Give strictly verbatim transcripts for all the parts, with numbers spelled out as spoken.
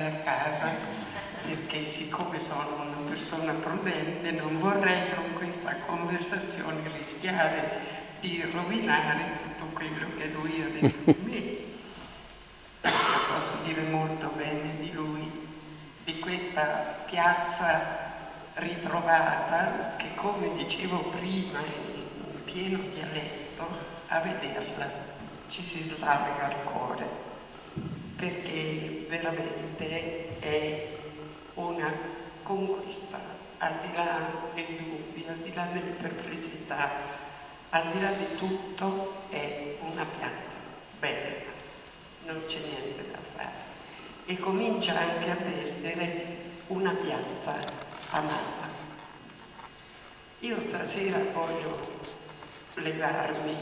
a casa, perché siccome sono una persona prudente non vorrei con questa conversazione rischiare di rovinare tutto quello che lui ha detto di me. Io posso dire molto bene di lui, di questa piazza ritrovata che, come dicevo prima, in pieno dialetto, a vederla ci si slarga il cuore, perché veramente è una conquista, al di là dei dubbi, al di là delle perplessità, al di là di tutto è una piazza bella, non c'è niente da fare, e comincia anche ad essere una piazza amata. Io stasera voglio levarmi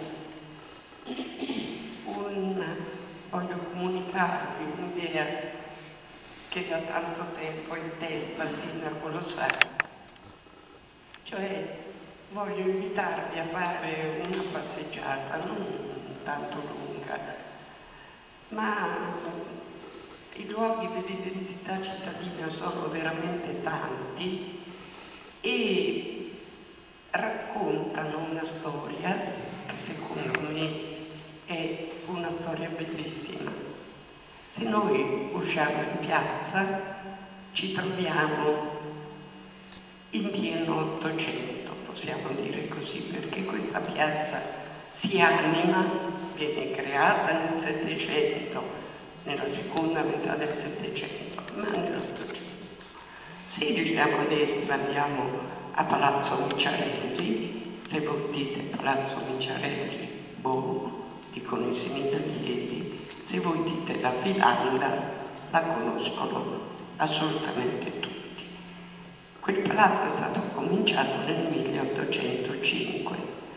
un... voglio comunicarvi un'idea che da tanto tempo in testa il sindaco lo sa, cioè voglio invitarvi a fare una passeggiata non tanto lunga, ma i luoghi dell'identità cittadina sono veramente tanti e raccontano una storia che secondo me è una storia bellissima. Se noi usciamo in piazza ci troviamo in pieno Ottocento, possiamo dire così, perché questa piazza si anima, viene creata nel Settecento, nella seconda metà del Settecento, ma nell'Ottocento. Se giriamo a destra andiamo a Palazzo Miciarelli, se voi dite Palazzo Miciarelli, boh, dicono i seminariesi, se voi dite la Filanda, la conoscono assolutamente tutti. Quel palazzo è stato cominciato nel milleottocentocinque.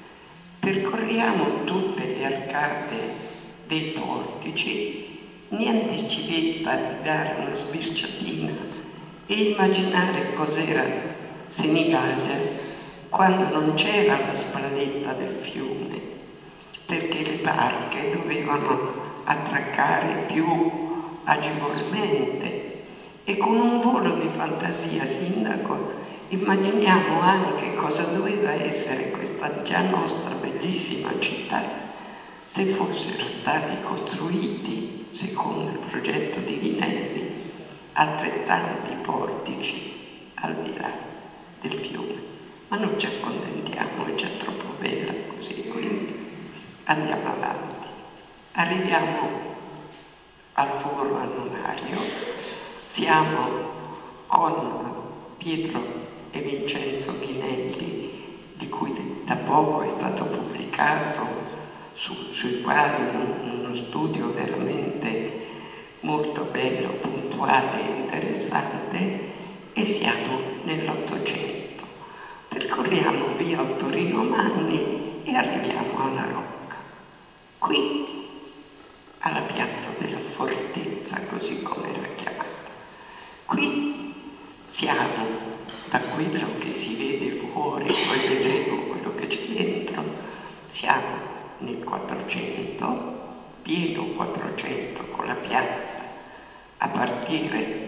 Percorriamo tutte le arcate dei portici, niente ci vieta di dare una sbirciatina e immaginare cos'era Senigallia quando non c'era la spalletta del fiume, perché le barche dovevano attraccare più agevolmente, e con un volo di fantasia, sindaco, immaginiamo anche cosa doveva essere questa già nostra bellissima città se fossero stati costruiti, secondo il progetto di Vinelli, altrettanti portici al di là del fiume. Ma non ci accontentiamo, è già troppo bella così, quindi andiamo avanti. Arriviamo al Foro Annonario, siamo con Pietro e Vincenzo Ghinelli, di cui da poco è stato pubblicato, su, sui quali un, uno studio veramente molto bello, puntuale e interessante, e siamo nell'Ottocento. Percorriamo via Ottorino Manni e arriviamo alla Rocca. Qui, alla piazza della Fortezza, così come era chiamata. Qui siamo, da quello che si vede fuori, poi vedremo quello che c'è dentro, siamo nel Quattrocento, pieno Quattrocento, con la piazza a partire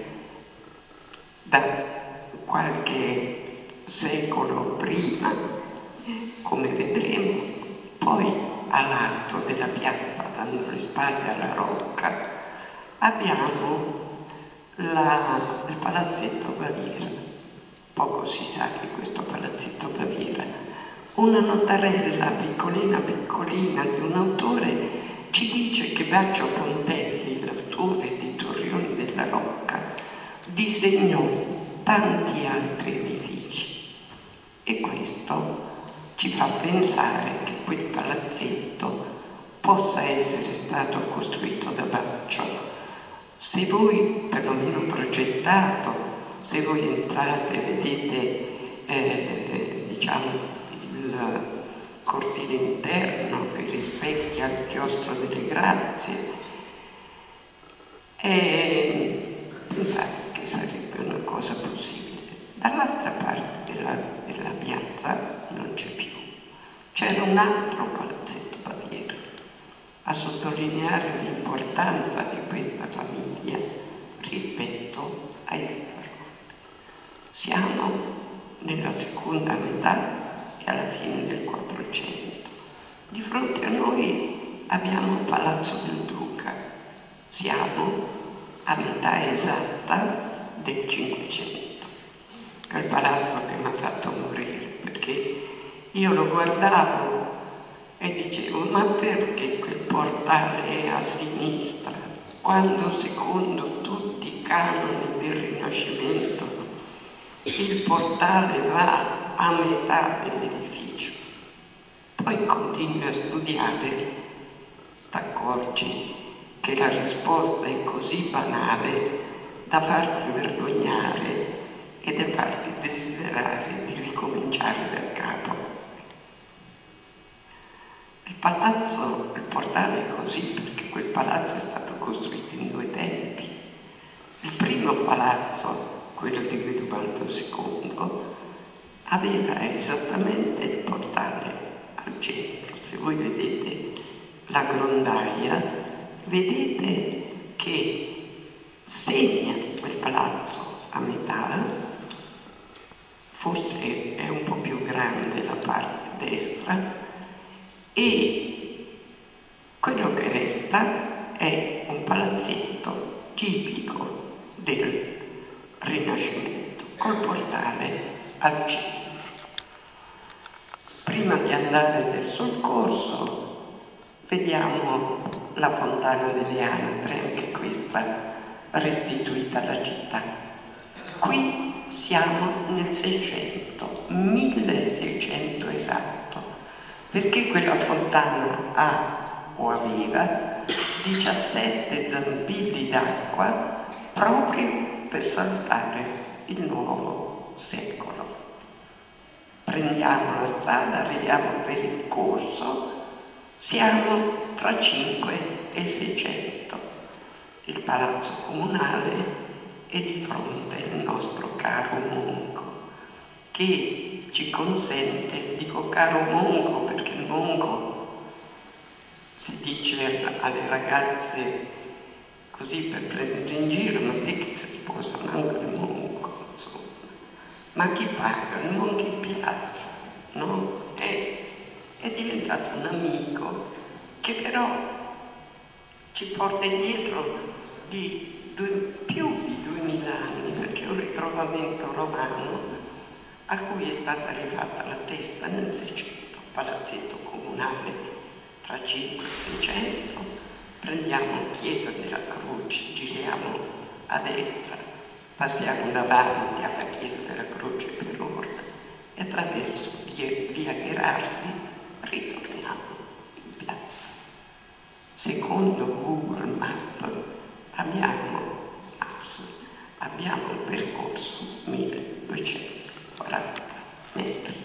da qualche secolo prima, come vedremo. Poi a lato della piazza, dando le spalle alla Rocca, abbiamo la, il Palazzetto Baviera. Poco si sa di questo Palazzetto Baviera. Una notarella piccolina piccolina di un autore ci dice che Baccio Pontelli, l'autore di Torrioni della Rocca, disegnò tanti altri edifici, e questo ci fa pensare che quel palazzetto possa essere stato costruito da Baccio. Se voi, perlomeno progettato, se voi entrate e vedete eh, diciamo il cortile interno che rispecchia il chiostro delle Grazie, e pensate che sarebbe una cosa possibile. Dall'altra parte della, della piazza non c'è più. C'era un altro Palazzetto Baviera, a sottolineare l'importanza di questa famiglia rispetto Siamo nella seconda metà e alla fine del Quattrocento. Di fronte a noi abbiamo il Palazzo del Duca. Siamo a metà esatta del Cinquecento. È il palazzo che mi ha fatto morire, perché io lo guardavo e dicevo: ma perché quel portale è a sinistra, quando secondo tutti i canoni del Rinascimento il portale va a metà dell'edificio? Poi continui a studiare, t'accorgi che la risposta è così banale da farti vergognare e da farti desiderare di ricominciare da capo. Il palazzo, il portale è così perché quel palazzo è stato costruito in due tempi. Il primo palazzo, quello di Guidobaldo secondo, aveva esattamente il portale al centro. Se voi vedete la grondaia, vedete che segna quel palazzo a metà, forse è un po' più grande la parte destra, e quello che resta è un palazzetto tipico del Rinascimento, col portale al centro. Prima di andare verso il corso, vediamo la fontana delle Anatre, anche questa restituita alla città. Qui siamo nel Seicento, milleseicento esatto, perché quella fontana ha o aveva diciassette zampilli d'acqua proprio per salutare il nuovo secolo. Prendiamo la strada, arriviamo per il corso, siamo tra cinque e seicento. Il palazzo comunale è di fronte il nostro caro Monco, che ci consente, dico caro Monco perché il Monco si dice alle ragazze così per prendere in giro, ma te che si sposano anche il Monco, insomma. Ma chi paga? Il Monco in piazza, no? È, è diventato un amico che però ci porta indietro di due, più di duemila anni, perché è un ritrovamento romano a cui è stata rifatta la testa nel Seicento, palazzetto comunale tra cinque e seicento, prendiamo Chiesa della Croce, giriamo a destra, passiamo davanti alla Chiesa della Croce per ora e attraverso via, via Gherardi ritorniamo in piazza. Secondo Google Map abbiamo, Maps, abbiamo un percorso milleduecentoquaranta metri.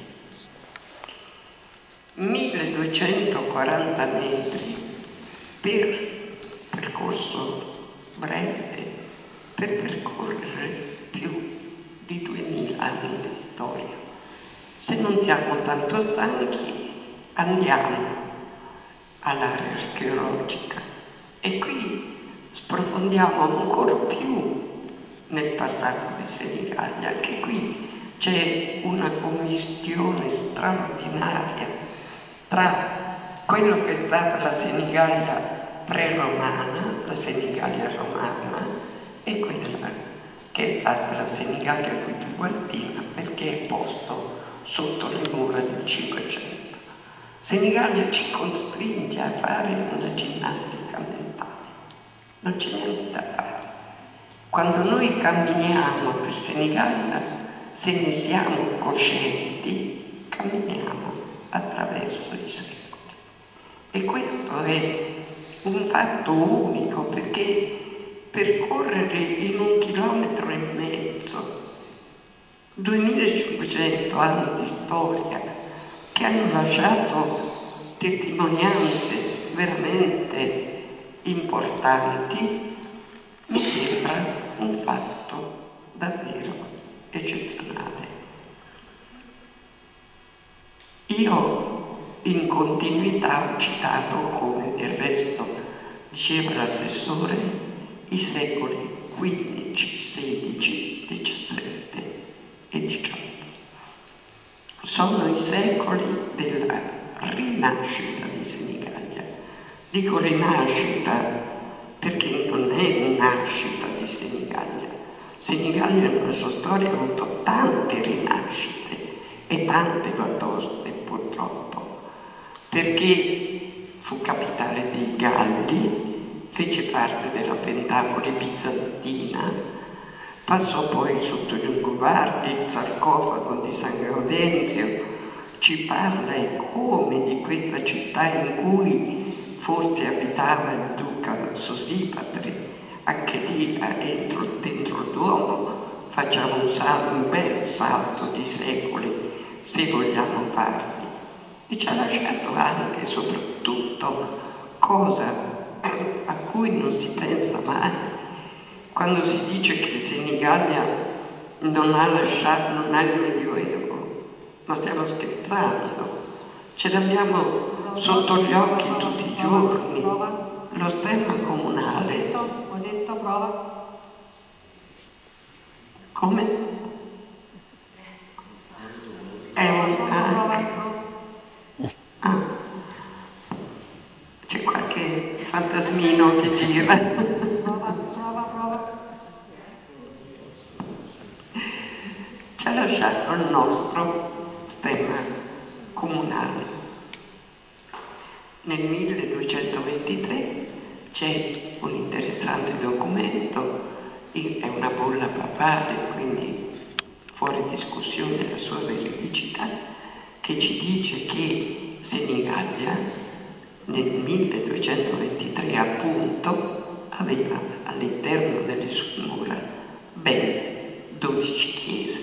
milleduecentoquaranta metri per percorso breve, per percorrere più di duemila anni di storia. Se non siamo tanto stanchi, andiamo all'area archeologica e qui sprofondiamo ancora più nel passato di Senigallia. Anche qui c'è una commistione straordinaria tra quello che è stata la Senigallia pre-romana, la Senigallia romana, e quella che è stata la Senigallia guidobaltina, perché è posto sotto le mura del Cinquecento. Senigallia ci costringe a fare una ginnastica mentale, non c'è niente da fare. Quando noi camminiamo per Senigallia, se ne siamo coscienti, camminiamo attraverso i secoli. E questo è un fatto unico, perché percorrere in un chilometro e mezzo duemilacinquecento anni di storia che hanno lasciato testimonianze veramente importanti mi sembra un fatto davvero eccezionale. Io in continuità ho citato, come del resto diceva l'assessore, i secoli quindici, sedici, diciassette sono i secoli della rinascita di Senigallia. Dico rinascita perché non è nascita di Senigallia. Senigallia nella sua storia ha avuto tante rinascite e tante batoste, purtroppo, perché fu capitale dei Galli, fece parte della Pentapoli bizantina, passò poi sotto gli Longobardi, il sarcofago di San Gaudenzio ci parla e come di questa città in cui forse abitava il duca Sosipatri, anche lì dentro, dentro il Duomo facciamo un, salto, un bel salto di secoli se vogliamo farli, e ci ha lasciato anche e soprattutto cosa a cui non si pensa mai quando si dice che Senigallia non ha lasciato, non ha il Medioevo, ma stiamo scherzando, ce l'abbiamo sotto gli occhi tutti i giorni, lo stemma comunale. Ho detto prova. Come? È un... Ah, c'è qualche fantasmino che gira. Prova, prova, prova. Ci ha lasciato il nostro stemma comunale. Nel milleduecentoventitré c'è un interessante documento, è una bolla papale, quindi fuori discussione la sua veridicità, che ci dice che Senigallia nel milleduecentoventitré appunto aveva all'interno delle sue mura ben dodici chiese.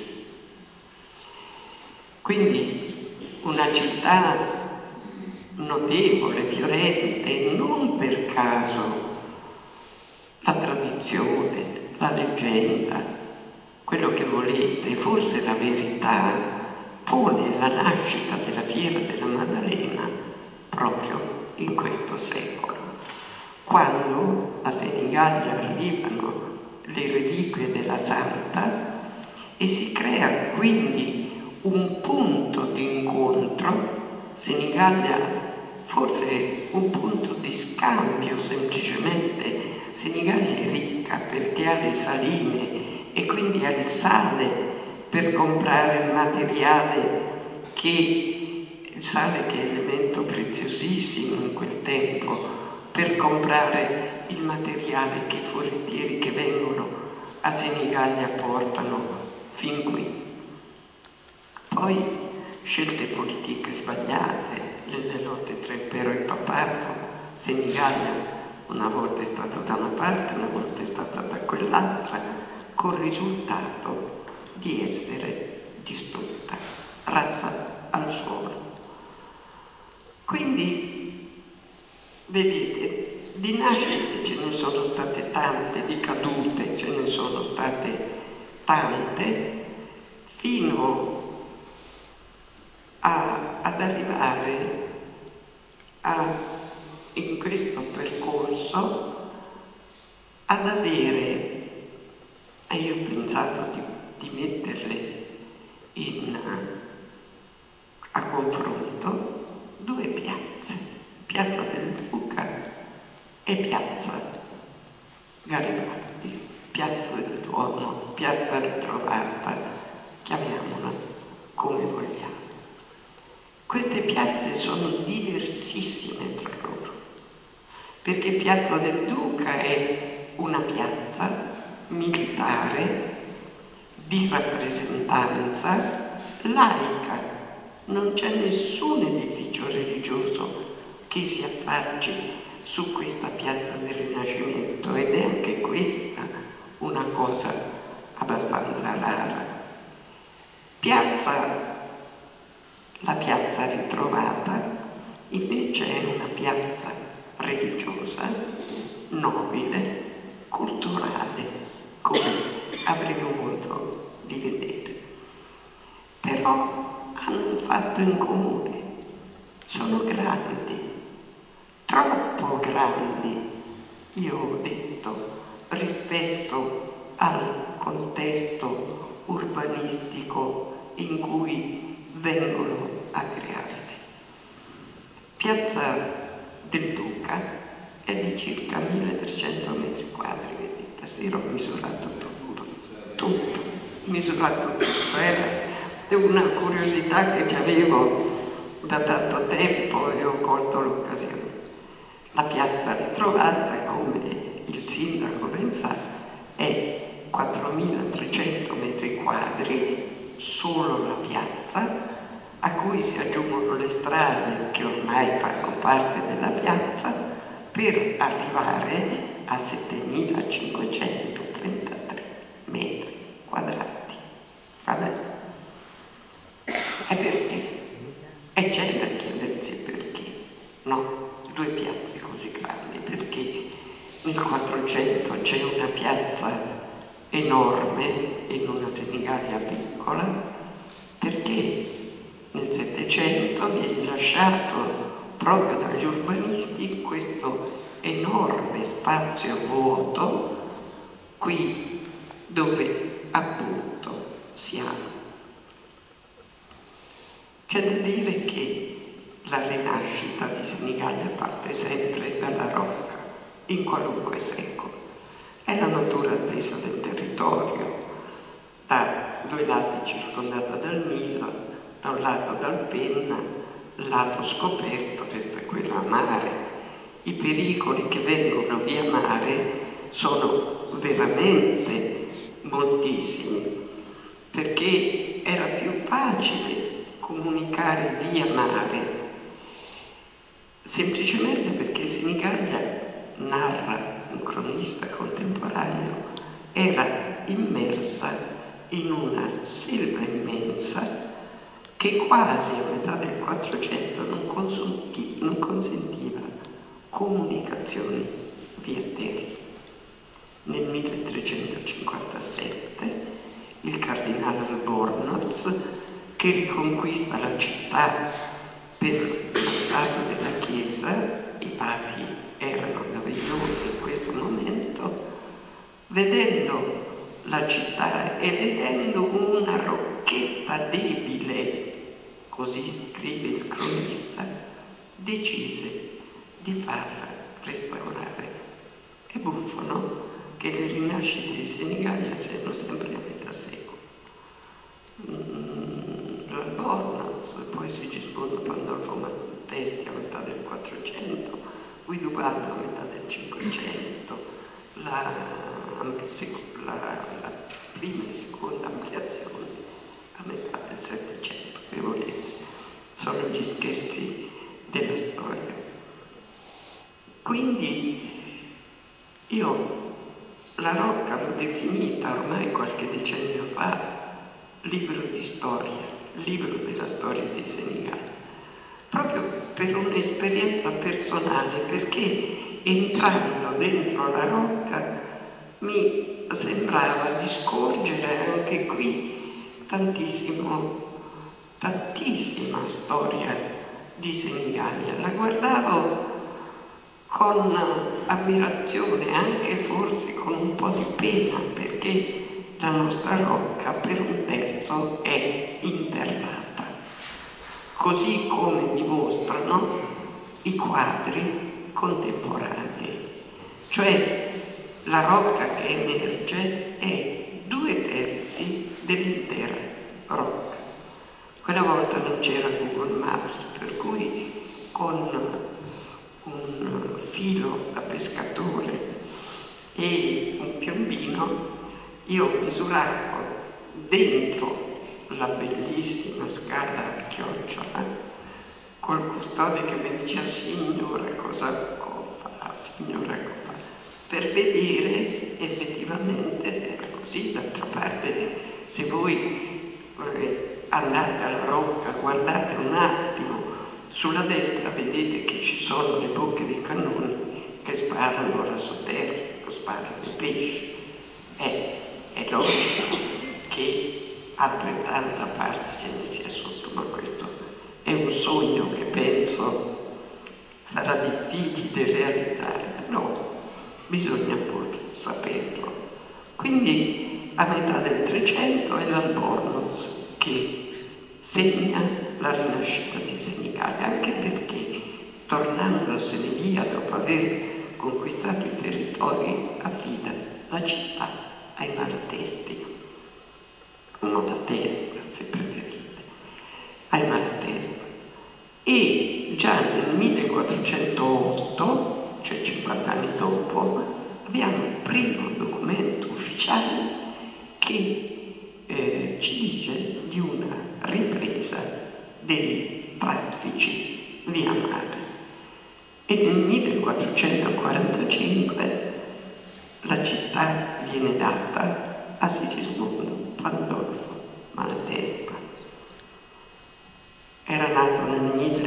Quindi una città notevole, fiorente, non per caso la tradizione, la leggenda, quello che volete, forse la verità, pone la nascita della Fiera della Maddalena proprio in questo secolo, quando a Senigallia arrivano le reliquie della Santa e si crea quindi un punto di incontro. Senigallia forse un punto di scambio semplicemente. Senigallia è ricca perché ha le saline e quindi ha il sale per comprare il materiale, che il sale che è elemento preziosissimo in quel tempo, per comprare il materiale che i forestieri che vengono a Senigallia portano fin qui. Poi scelte politiche sbagliate, nelle lotte tra impero e papato. Senigallia una volta è stata da una parte, una volta è stata da quell'altra, col risultato di essere distrutta, rasa al suolo. Quindi, vedete, di nascite ce ne sono state tante, di cadute ce ne sono state tante, fino a, ad arrivare a, in questo percorso, ad avere, e io ho pensato di, di metterle in, a confronto, due piazze, Piazza del Duca e Piazza Garibaldi, Piazza del Duomo, Piazza Ritrovata, chiamiamola come vogliamo. Queste piazze sono diversissime tra loro, perché Piazza del Duca è una piazza militare di rappresentanza laica, non c'è nessun edificio religioso che si affacci su questa piazza del Rinascimento, ed è anche questa una cosa abbastanza rara. Piazza, la Piazza Ritrovata invece è una piazza religiosa, nobile, culturale, come avremo modo di vedere. Però hanno un fatto in comune, sono grandi, troppo grandi, io ho detto, rispetto al contesto urbanistico in cui vengono a crearsi. Piazza del Duca è di circa milletrecento metri quadri, vedi, stasera ho misurato tutto, tutto, ho misurato tutto, era una curiosità che già avevo da tanto tempo e ho colto l'occasione. La piazza ritrovata, come il sindaco ben sa, è quattromilatrecento metri quadri, solo la piazza, a cui si aggiungono le strade che ormai fanno parte della piazza, per arrivare a settemilacinquecentotrentatré metri quadrati. Va bene? E perché? E c'è da chiedersi perché. No, due piazze così grandi, perché nel Quattrocento c'è una piazza enorme in una Senigallia piccola, perché nel Settecento viene lasciato proprio dagli urbanisti questo enorme spazio vuoto qui dove appunto siamo. C'è da dire che la rinascita di Senigallia parte sempre dalla rocca, in qualunque secolo. È la natura stessa del territorio, da due lati circondata dal Misa, da un lato dal Penna, lato scoperto resta quello a mare. I pericoli che vengono via mare sono veramente moltissimi, perché era più facile comunicare via mare, semplicemente perché Senigallia, narra un cronista contemporaneo, era immersa in una selva immensa che quasi a metà del Quattrocento non, non consentiva comunicazioni via terra. Nel milletrecentocinquantasette il cardinale Albornoz, che riconquista la città per lo stato della Chiesa, i papi erano meravigliosi in questo momento, vedendo la città e vedendo una rocchetta debile, così scrive il cronista, decise di farla restaurare. È buffo, no? Che le rinascite di Senigallia siano sempre a metà secolo. Mm, L'Albornoz, poi si risponde Pandolfo Mattesti a metà del Quattrocento, Guido Baldo a metà del Cinquecento, la, la, la prima e seconda ampliazione a metà del Settecento, che volete, sono gli scherzi della storia. Quindi io la Rocca l'ho definita ormai qualche decennio fa libro di storia, libro della storia di Senigallia, proprio per un'esperienza personale, perché entrando dentro la Rocca mi sembrava di scorgere anche qui tantissimo, tantissima storia di Senigallia. La guardavo con ammirazione, anche forse con un po' di pena, perché la nostra Rocca per un terzo è interrata, così come dimostrano i quadri contemporanei. Cioè la Rocca che emerge è due terzi dell'intera Rocca. Quella volta non c'era Google Maps, per cui con un filo da pescatore e un piombino io ho misurato dentro la bellissima scala a chiocciola col custode che mi diceva signora cosa fa, signora cosa fa, per vedere effettivamente se era così. D'altra parte, se voi eh, andate alla Rocca, guardate un attimo sulla destra, vedete che ci sono le bocche dei cannoni che sparano ora sotterra, sparano i pesci. È, è logico che altrettanta parte ce ne sia sotto, ma questo è un sogno che penso sarà difficile realizzare, però bisogna pur saperlo. Quindi a metà del Trecento è l'Albornoz che segna la rinascita di Senigallia, anche perché tornandosene via dopo aver conquistato i territori affida la città ai Malatesti, o Malatesta se preferite, ai Malatesta. E già nel millequattrocentootto, cioè cinquanta anni dopo, abbiamo il primo documento ufficiale che eh, ci dice di una ripresa dei traffici via mare. E nel millequattrocentoquarantacinque la città viene data a Sigismondo Pandolfo Malatesta. Era nato nel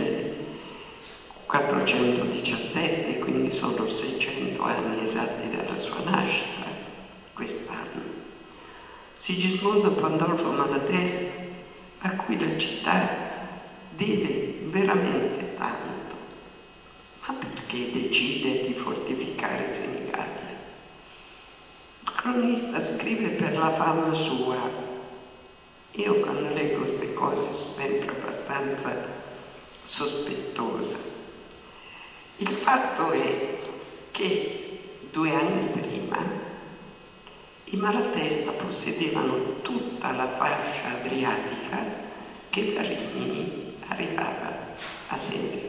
millequattrocentodiciassette, quindi sono seicento anni esatti dalla sua nascita, quest'anno. Sigismondo Pandolfo Malatesta, a cui la città deve veramente tanto. Ma perché decide di fortificare Senigallia? Il cronista scrive per la fama sua. Io quando leggo queste cose sono sempre abbastanza sospettosa. Il fatto è che due anni prima i Malatesta possedevano tutta la fascia adriatica che da Rimini arrivava a Senigallia.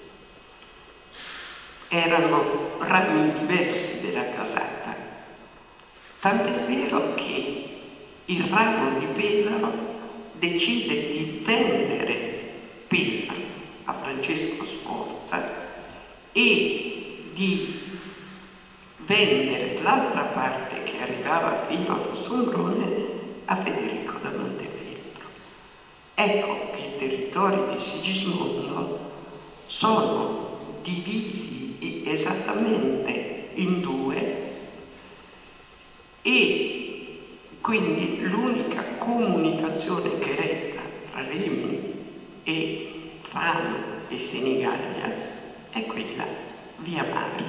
Erano rami diversi della casata, tant'è vero che il ramo di Pesaro decide di vendere Pesaro a Francesco Sforza e di vendere l'altra parte che arrivava fino a Fossombrone a Federico da Montefeltro. Ecco che i territori di Sigismondo sono divisi esattamente in due e quindi l'unica comunicazione che resta tra Rimini e Fano e Senigallia è quella via mare.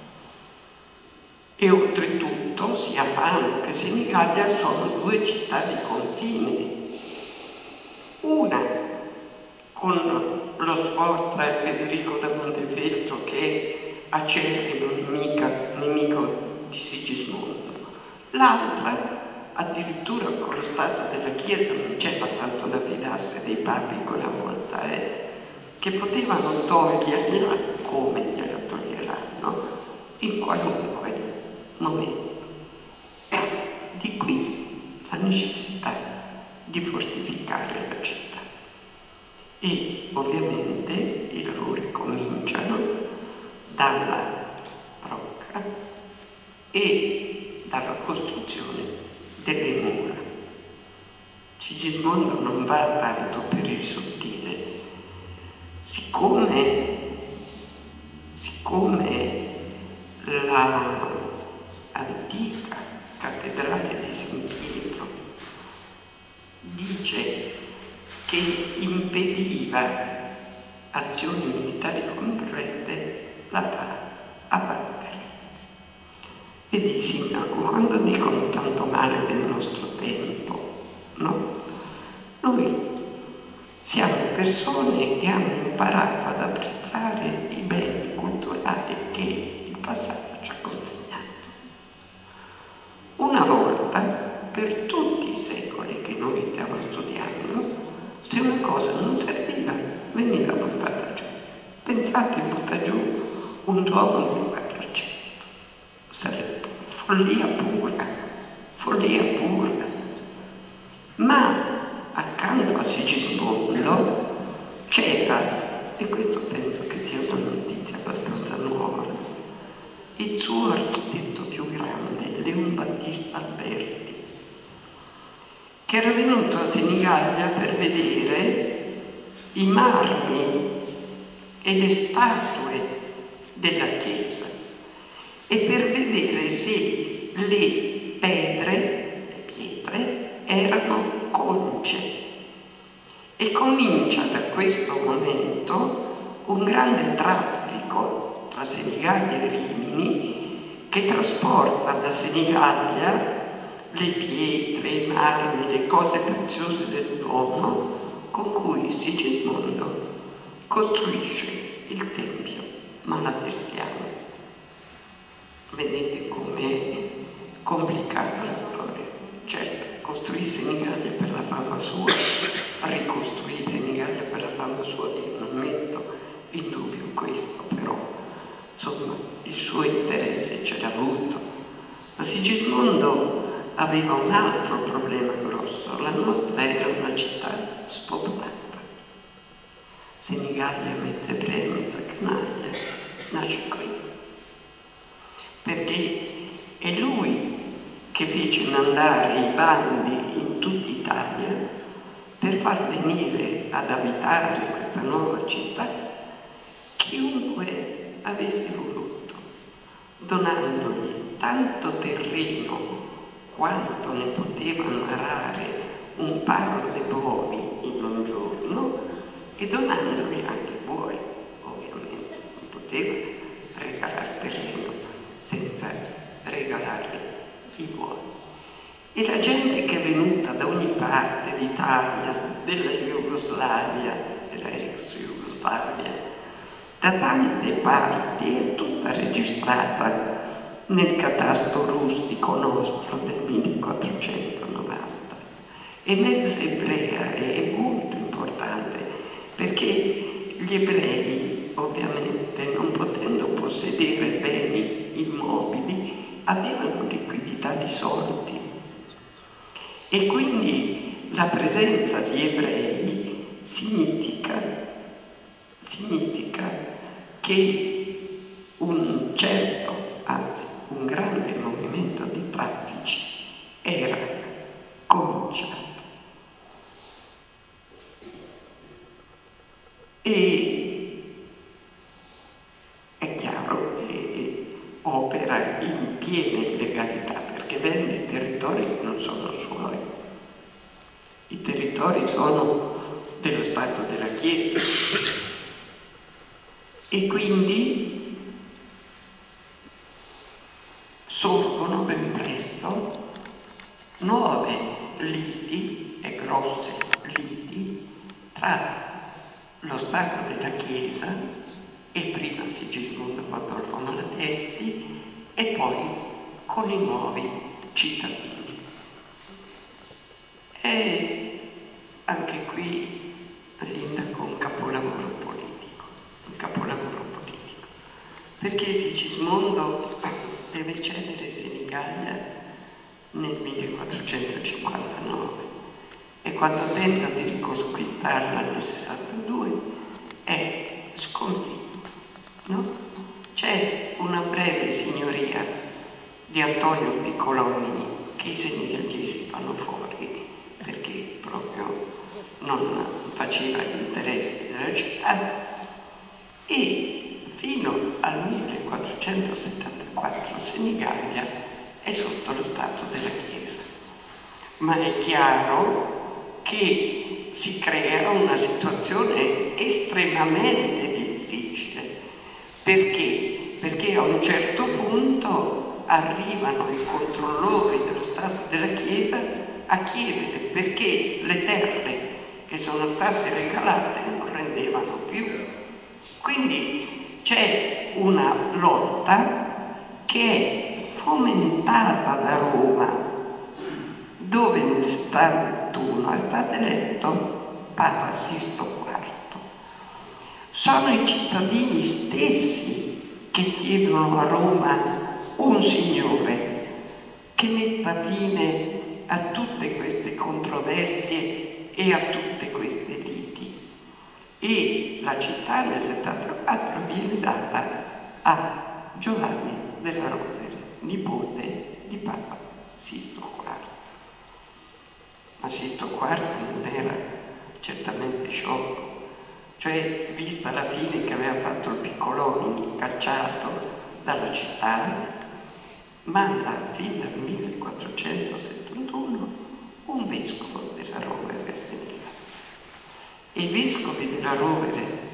E oltretutto sia Fano che Senigallia sono due città di confine, una con lo Sforza e Federico da Montefeltro che è acerrimo nemico di Sigismondo, l'altra addirittura con lo stato della Chiesa non c'era tanto da fidarsi dei papi quella volta, eh, che potevano togliergliela come gliela toglieranno in qualunque momento. Di qui la necessità di fortificare la città. E ovviamente i lavori cominciano dalla rocca e dalla costruzione delle mura. Sigismondo non va tanto per il sottile, siccome, siccome la antica cattedrale di San Pietro dice che impediva azioni militari concrete, la fa abbattere. Ed il sindaco, quando dicono tanto male del nostro tempo, no? Noi siamo persone che hanno imparato ad apprezzare i beni culturali che il passato ci ha consegnato. Una volta, per tutti i secoli che noi stiamo studiando, se una cosa non serviva, veniva buttata giù. Pensate, butta giù un duomo nel quattrocento. Sarebbe follia pura, follia pura. Ma accanto a Sigismondo c'era, e questo penso che sia una notizia abbastanza nuova, il suo architetto più grande, Leon Battista Alberti, che era venuto a Senigallia per vedere i marmi e le statue della chiesa e per vedere se le pedre, le pietre, erano conce. E comincia da questo momento un grande traffico tra Senigallia e Rimini che trasporta da Senigallia le pietre, i marmi, le cose preziose del Duomo con cui Sigismondo costruisce il Tempio Malatestiano. Vedete com'è complicata la storia. Certo, costruì Senigallia per la fama sua, ricostruì Senigallia per la fama sua, io non metto in dubbio questo, però insomma il suo interesse ce l'ha avuto. Ma Sigismondo aveva un altro problema grosso: la nostra era una città spopolata. Senigallia, mezza ebrea, mezza canaglia, nasce qui. Perché è lui che fece mandare i bandi in tutta Italia per far venire ad abitare questa nuova città chiunque avesse voluto, donandogli tanto terreno quanto ne potevano arare un paro di buoi in un giorno e donandogli anche buoi, ovviamente, non poteva regalare terreno senza regalargli i buoi. E la gente che è venuta da ogni parte d'Italia, della Jugoslavia, della ex Jugoslavia, da tante parti, è tutta registrata nel catasto rustico nostro del millequattrocentonovanta. E mezza ebrea è molto importante, perché gli ebrei, ovviamente, non potendo possedere beni immobili, avevano liquidità di soldi. E quindi la presenza di ebrei significa, significa che un certo, anzi un grande movimento di traffici era cominciato. E è chiaro che opera in piena illegalità, perché vende i territori che non sono suoi. I territori sono dello Stato della Chiesa. E quindi sorgono ben presto nuove liti e grosse liti tra lo Stato della Chiesa e prima Sigismondo Pandolfo Malatesti e poi con i nuovi cittadini. E anche qui sindaco un capolavoro politico, un capolavoro politico, perché Sigismondo deve cedere Senigallia nel millequattrocentocinquantanove e quando tenta di riconquistarla nel sessantadue è sconfitto, no? C'è una breve signoria di Antonio Piccolomini che i senigallesi fanno fuori perché proprio non faceva gli interessi della città, e fino al millequattrocentosettantaquattro Senigallia è sotto lo Stato della Chiesa. Ma è chiaro che si crea una situazione estremamente difficile. Perché? Perché a un certo punto arrivano i controllori dello Stato della Chiesa a chiedere perché le terre che sono state regalate non rendevano più. Quindi c'è una lotta che è fomentata da Roma, dove nel settantuno è stato eletto Papa Sisto quarto. Sono i cittadini stessi che chiedono a Roma un signore che metta fine a tutte queste controversie e a tutte queste liti. E la città nel settantaquattro viene data a Giovanni della Rovere, nipote di Papa Sisto quarto. Ma Sisto quarto non era certamente sciocco, cioè vista la fine che aveva fatto il Piccolomini, cacciato dalla città, manda fin dal millequattrocentosettantuno un vescovo della Rovere Senigallia. E i vescovi della Rovere